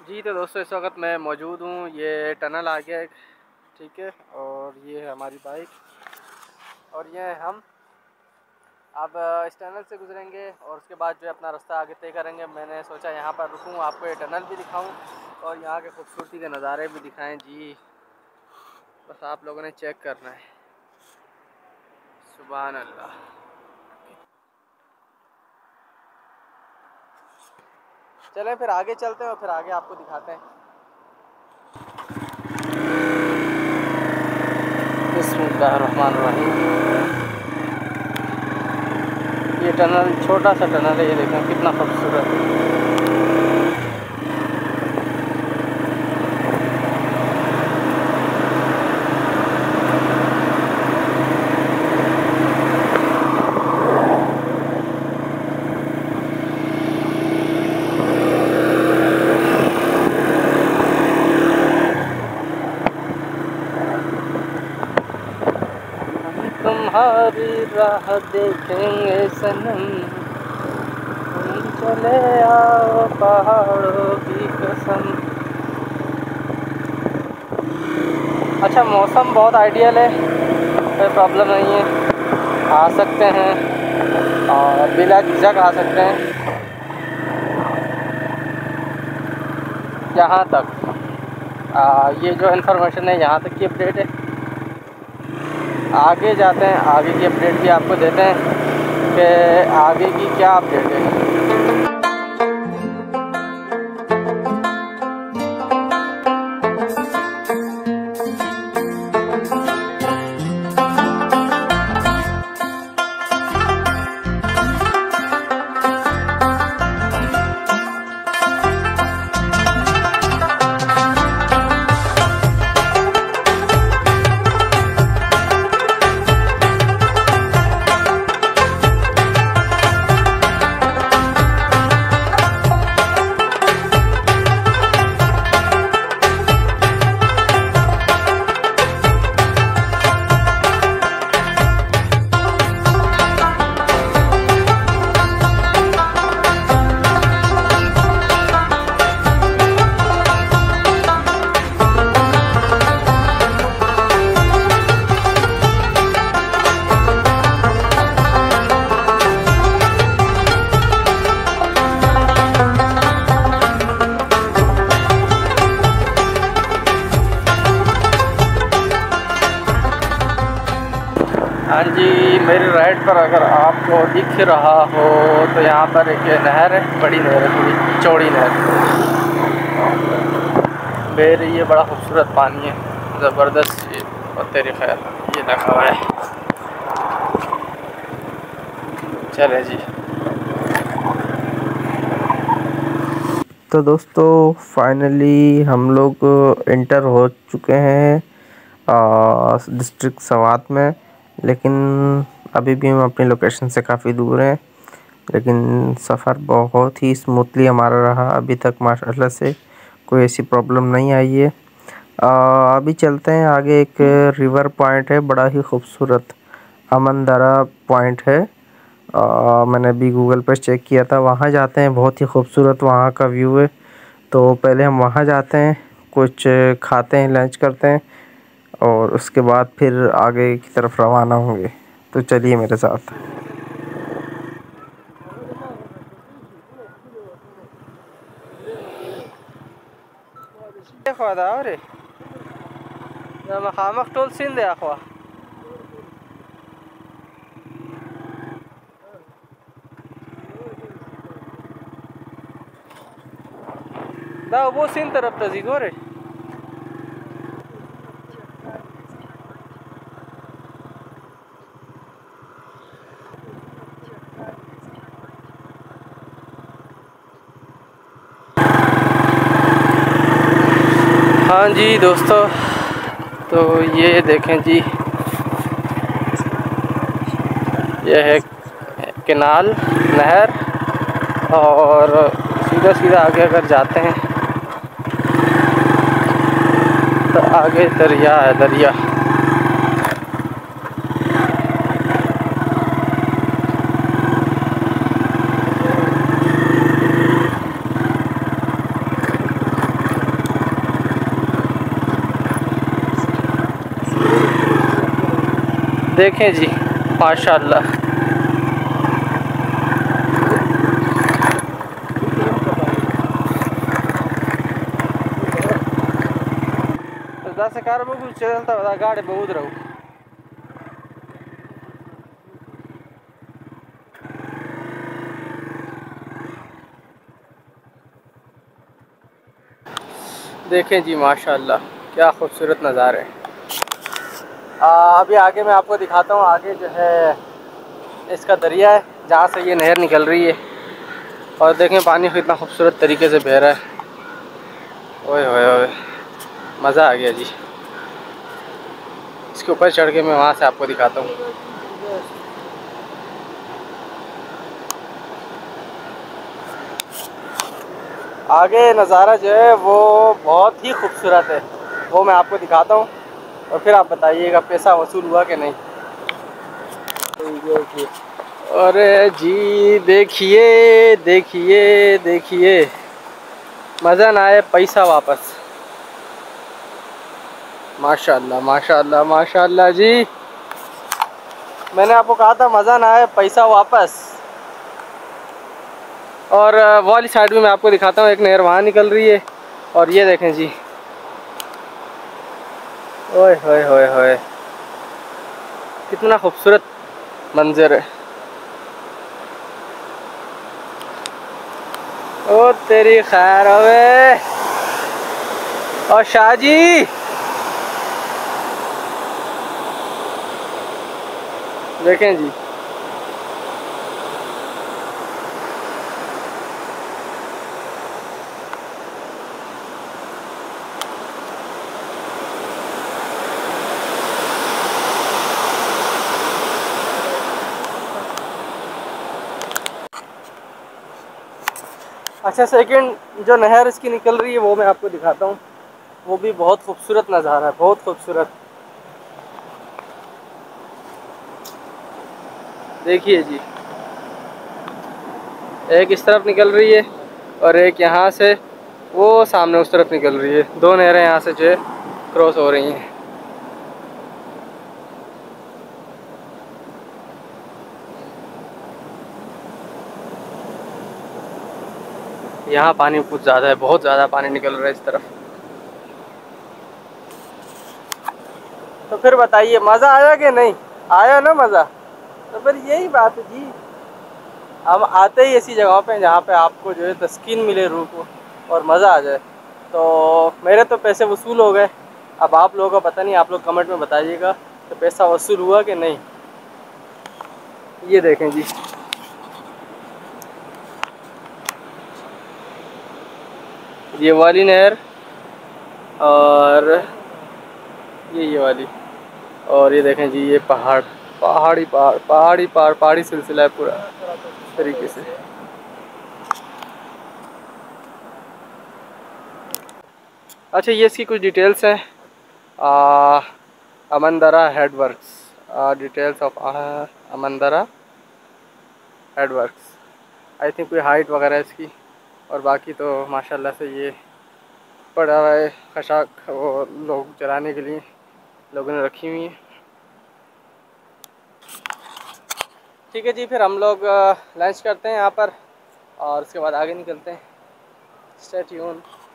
जी तो दोस्तों इस वक्त मैं मौजूद हूँ, ये टनल आ गया है, ठीक है। और ये है हमारी बाइक और ये है हम। अब इस टनल से गुजरेंगे और उसके बाद जो है अपना रास्ता आगे तय करेंगे। मैंने सोचा यहाँ पर रुकूँ, आपको ये टनल भी दिखाऊँ और यहाँ के खूबसूरती के नज़ारे भी दिखाएँ। जी बस आप लोगों ने चेक करना है। सुभान अल्लाह। चलें फिर आगे चलते हैं और फिर आगे आपको दिखाते हैं। बिस्मिल्लाहिर्रहमानिर्रहीम। ये टनल छोटा सा टनल है, ये देखें कितना खूबसूरत है। तुम्हारी राह देखेंगे सनम, तुम चले आओ पहाड़ों की कसम। अच्छा मौसम बहुत आइडियल है, कोई प्रॉब्लम नहीं है, आ सकते हैं और बिला झिझक आ सकते हैं। यहाँ तक ये जो इन्फॉर्मेशन है यहाँ तक की अपडेट है। आगे जाते हैं, आगे की अपडेट भी आपको देते हैं कि आगे की क्या अपडेट है। हाँ जी, मेरी राइट पर अगर आपको दिख रहा हो तो यहाँ पर एक नहर है, बड़ी नहर है, थोड़ी चौड़ी नहर बह रही है। बड़ा खूबसूरत पानी है, ज़बरदस्त। ये और तेरे खैर ये लगा हुआ है। चले जी। तो दोस्तों फाइनली हम लोग इंटर हो चुके हैं डिस्ट्रिक्ट सवात में, लेकिन अभी भी हम अपनी लोकेशन से काफ़ी दूर हैं। लेकिन सफ़र बहुत ही स्मूथली हमारा रहा अभी तक, माशाल्लाह से कोई ऐसी प्रॉब्लम नहीं आई है। अभी चलते हैं आगे। एक रिवर पॉइंट है, बड़ा ही खूबसूरत अमनदरा पॉइंट है। मैंने अभी गूगल पर चेक किया था, वहाँ जाते हैं। बहुत ही खूबसूरत वहाँ का व्यू है। तो पहले हम वहाँ जाते हैं, कुछ खाते हैं, लंच करते हैं और उसके बाद फिर आगे की तरफ रवाना होंगे। तो चलिए मेरे साथ। दा वो सिन तरफ तजी गोरे। हाँ जी दोस्तों, तो ये देखें जी, ये है केनाल नहर और सीधा सीधा आगे अगर जाते हैं तो आगे दरिया है, दरिया। देखें जी, माशाल्लाह। दस कार बहुत चलता गाड़ी बहुत रहू। देखें जी माशाल्लाह, क्या खूबसूरत नज़ारे हैं। अभी आगे मैं आपको दिखाता हूँ। आगे जो है इसका दरिया है जहाँ से ये नहर निकल रही है, और देखें पानी कितना खूबसूरत तरीके से बह रहा है। ओए होए होए, मज़ा आ गया जी। इसके ऊपर चढ़ के मैं वहाँ से आपको दिखाता हूँ। आगे नज़ारा जो है वो बहुत ही खूबसूरत है, वो मैं आपको दिखाता हूँ और फिर आप बताइएगा पैसा वसूल हुआ कि नहीं। अरे जी देखिए देखिए देखिए, मज़ा ना आए पैसा वापस। माशाल्लाह माशाल्लाह माशाल्लाह जी, मैंने आपको कहा था मज़ा ना आए पैसा वापस। और वो वाली साइड में मैं आपको दिखाता हूँ, एक नहर वहाँ निकल रही है, और ये देखें जी, ओए होए होए होए, कितना खूबसूरत मंजर है। ओ तेरी खैर अवे, और शाह जी देखें जी, अच्छा सेकंड जो नहर इसकी निकल रही है वो मैं आपको दिखाता हूँ। वो भी बहुत खूबसूरत नज़ारा है, बहुत खूबसूरत। देखिए जी, एक इस तरफ निकल रही है और एक यहाँ से वो सामने उस तरफ निकल रही है। दो नहरें यहाँ से जो है क्रॉस हो रही हैं। यहाँ पानी कुछ ज़्यादा है, बहुत ज़्यादा पानी निकल रहा है इस तरफ। तो फिर बताइए मज़ा आया कि नहीं आया ना मज़ा। तो फिर यही बात है जी, हम आते ही ऐसी जगहों पे जहाँ पे आपको जो है तस्कीन मिले रूह को और मज़ा आ जाए। तो मेरे तो पैसे वसूल हो गए। अब आप लोगों का पता नहीं, आप लोग कमेंट में बताइएगा तो पैसा वसूल हुआ कि नहीं। ये देखें जी, ये वाली नहर, और ये वाली, और ये देखें जी ये पहाड़, पहाड़ी सिलसिला है पूरा तरीके से। अच्छा ये इसकी कुछ डिटेल्स हैं। Amandara headworks, details of Amandara headworks. I think कोई हाइट वगैरह इसकी, और बाकी तो माशाल्लाह से ये पड़ा हुआ है खशाक, वो लोग चलाने के लिए लोगों ने रखी हुई है। ठीक है जी, फिर हम लोग लंच करते हैं यहाँ पर और उसके बाद आगे निकलते हैं। Stay tune.